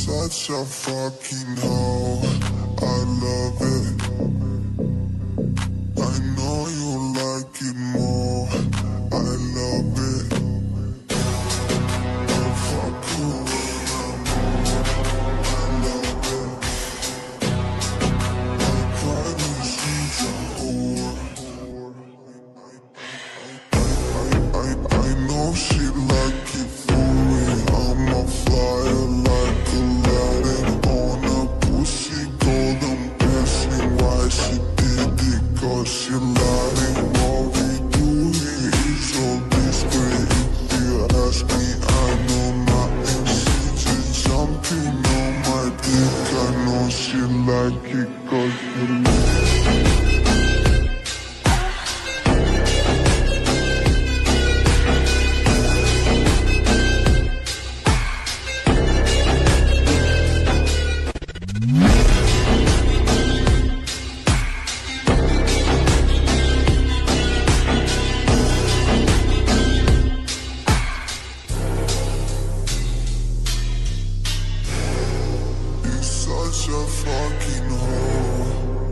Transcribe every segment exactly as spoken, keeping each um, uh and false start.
Such a fucking hoe, I love it. I know you like it more, I love it. I fuck you when I'm on, I love it. My private she's a whore. I, I, I know she like it for me, I'm a flyer like Aladdin on a pussy golden blessing. Why she did it? Cause she lied. What we do here is so discreet. If you ask me, I know nothing. She just jumping on my dick. I know she like it cause she lied. Such a fucking hoe.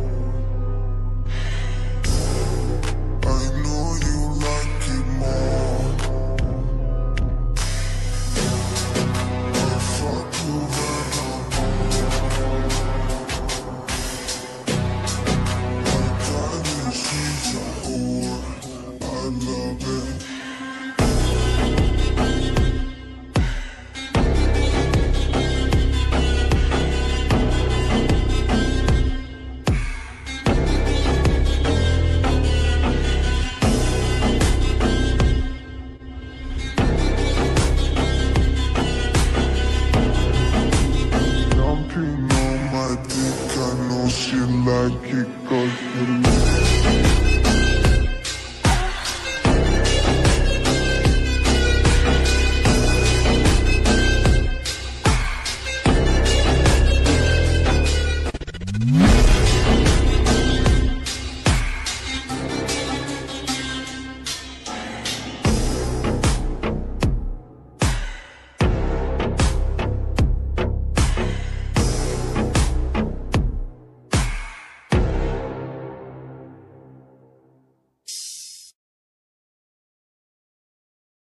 I know you like it more. I fuck you when I'm on. My private she's a whore, I love it. Jumping on my dick, I know she like it cause she